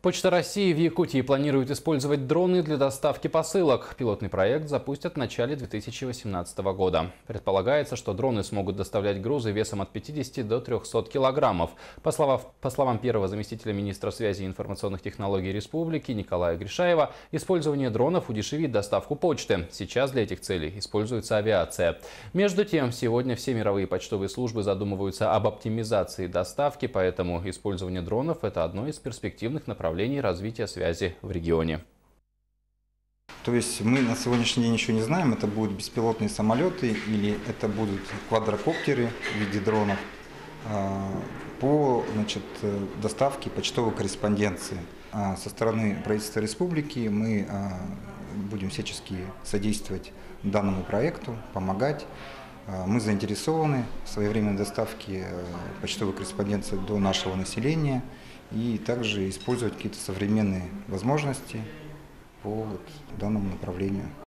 Почта России в Якутии планирует использовать дроны для доставки посылок. Пилотный проект запустят в начале 2018 года. Предполагается, что дроны смогут доставлять грузы весом от 50 до 300 килограммов. По словам первого заместителя министра связи и информационных технологий республики Николая Гришаева, использование дронов удешевит доставку почты. Сейчас для этих целей используется авиация. Между тем, сегодня все мировые почтовые службы задумываются об оптимизации доставки, поэтому использование дронов – это одно из перспективных направлений развития связи в регионе. То есть мы на сегодняшний день еще не знаем, это будут беспилотные самолеты или это будут квадрокоптеры в виде дронов по доставке почтовой корреспонденции. Со стороны правительства республики мы будем всячески содействовать данному проекту, помогать. Мы заинтересованы в своевременной доставке почтовой корреспонденции до нашего населения и также использовать какие-то современные возможности по данному направлению.